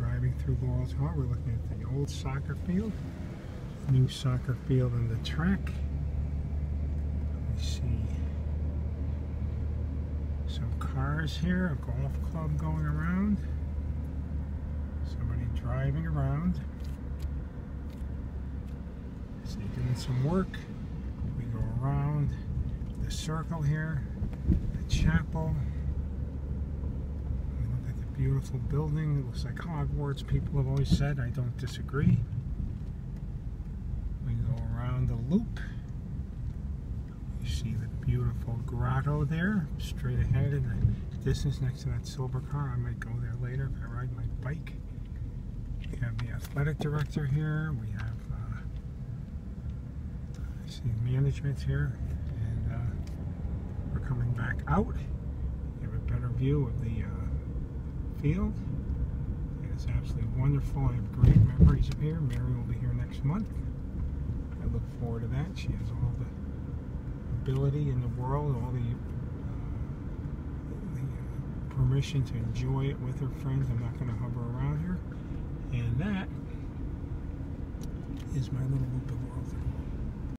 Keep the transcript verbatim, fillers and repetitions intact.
driving through Balls Hall. We're looking at the old soccer field, new soccer field, and the track. We see some cars here, a golf club going around, somebody driving around. So you're doing some work. We go around the circle here, the chapel. We look at the beautiful building. It looks like Hogwarts, people have always said. I don't disagree. We go around the loop. You see the beautiful grotto there, straight ahead in the distance next to that silver car. I might go there later if I ride my bike. We have the athletic director here. We have uh, I see management here, and uh, we're coming back out. You have a better view of the uh, field. It is absolutely wonderful. I have great memories of here. Mary will be here next month. I look forward to that. She has all the ability in the world, all the, uh, the uh, permission to enjoy it with her friends. I'm not going to hover around here. And that is my little loop of world.